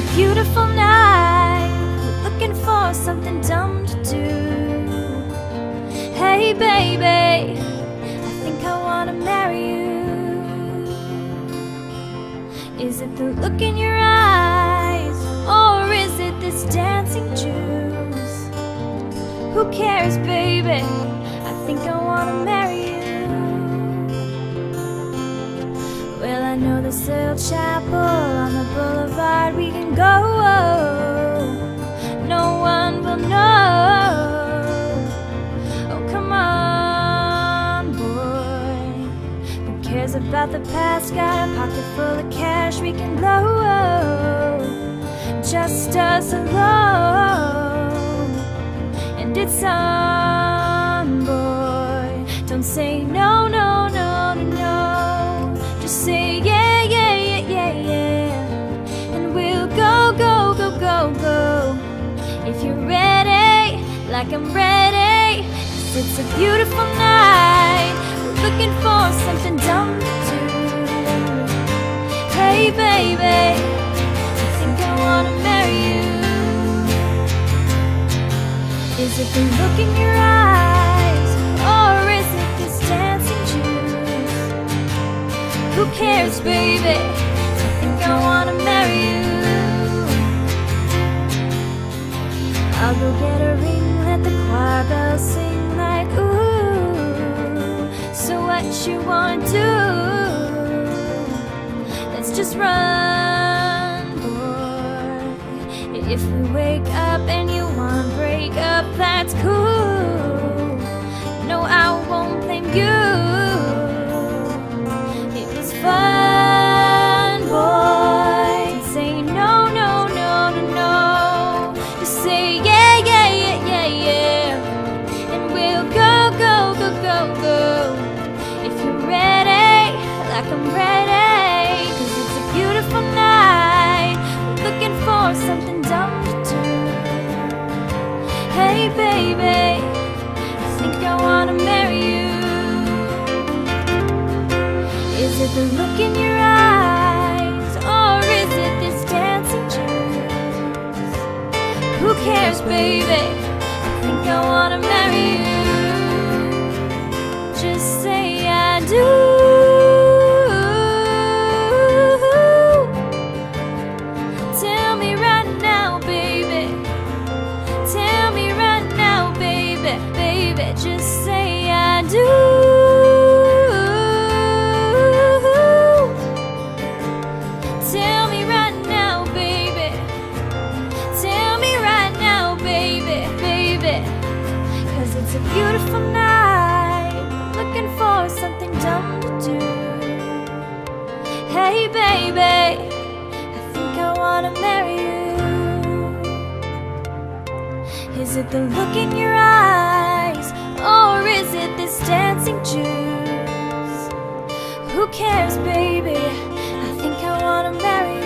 beautiful night. We're looking for something dumb to do. Hey baby, I think I wanna marry you. Is it the look in your eyes, or is it this dancing juice? Who cares, baby? I think I wanna marry you. Well, I know this little chapel on the boulevard we can go. No one will know. Oh, come on, boy. Who cares about the past? Got a pocket full of cash we can blow. Just us alone. And it's on, boy. Don't say no, no, no, no, no. Just say yeah, yeah, yeah, yeah, yeah. And we'll go, go, go, go, go. If you're ready, like I'm ready. 'Cause it's a beautiful night. We're looking for something dumb to do. Hey baby, I think I wanna marry you. Is it the look in your eyes, or is it this dancing juice? Who cares, baby? I think I wanna marry you. I'll go get a ring, let the choir bells sing like ooh. So what you wanna do? Let's just run, boy. If we wake up and you wanna break up, that's cool. No, I won't blame you. It was fun, boy. Say no, no, no, no, no. Just say yeah, yeah, yeah, yeah, yeah. And we'll go, go, go, go, go. If you're ready, like I'm ready. 'Cause it's a beautiful night. We're looking for something dumb to do. Hey baby, I think I wanna marry you. Is it the look in your eyes, or is it this dancing juice? Who cares, baby? I think I wanna marry you. Just say I do. Tell me right now, baby. Tell me right now, baby, baby. Just say I do. Tell me right now, baby. Tell me right now, baby, baby. 'Cause it's a beautiful night. Looking for something dumb to do. Hey baby, I think I wanna marry you. Is it the look in your eyes, or is it this dancing juice? Who cares, baby? I think I wanna marry you.